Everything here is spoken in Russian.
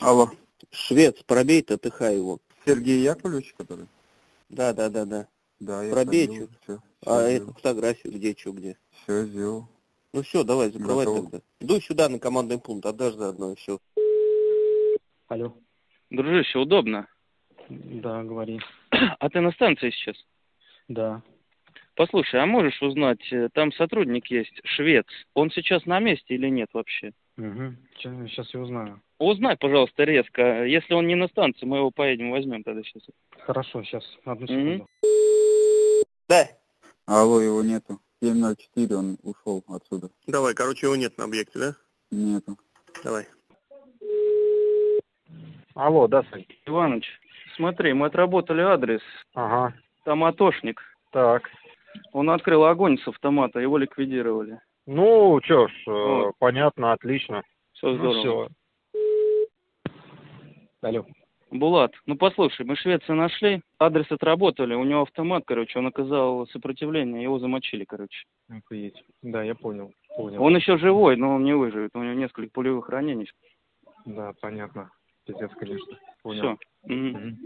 Алло. Швец, пробей ТТХ его. Сергей Яковлевич, который? Да. Да, я Пробей ходил, чё. всё Эту фотографию где? Все сделал. Ну все, давай, закрывай Готово. тогда. Дуй сюда на командный пункт, отдашь заодно и все. Алло. Дружище, удобно. Да, говори. А ты на станции сейчас? Да. Послушай, а можешь узнать, там сотрудник есть, швец. Он сейчас на месте или нет вообще? Угу. Сейчас я узнаю. Узнай, пожалуйста, резко. Если он не на станции, мы его поедем, возьмем тогда сейчас. Хорошо, сейчас, одну секунду. Да. Алло, его нету. 7:04, он ушел отсюда. Давай, короче, его нет на объекте, да? Нету. Давай. Алло, да, Сань? Иваныч, смотри, мы отработали адрес. Ага. Там атошник. Так. Он открыл огонь с автомата, его ликвидировали. Ну, чё ж, Вот. понятно, отлично. Все здорово. Ну, всё. Алло. Булат, ну послушай, мы Швеция нашли, адрес отработали, у него автомат, короче, он оказал сопротивление, его замочили, короче. Охуеть. Да, я понял. Он еще живой, но он не выживет, у него несколько пулевых ранений. Да, понятно. Пиздец, конечно. Все. Понял. Мгм.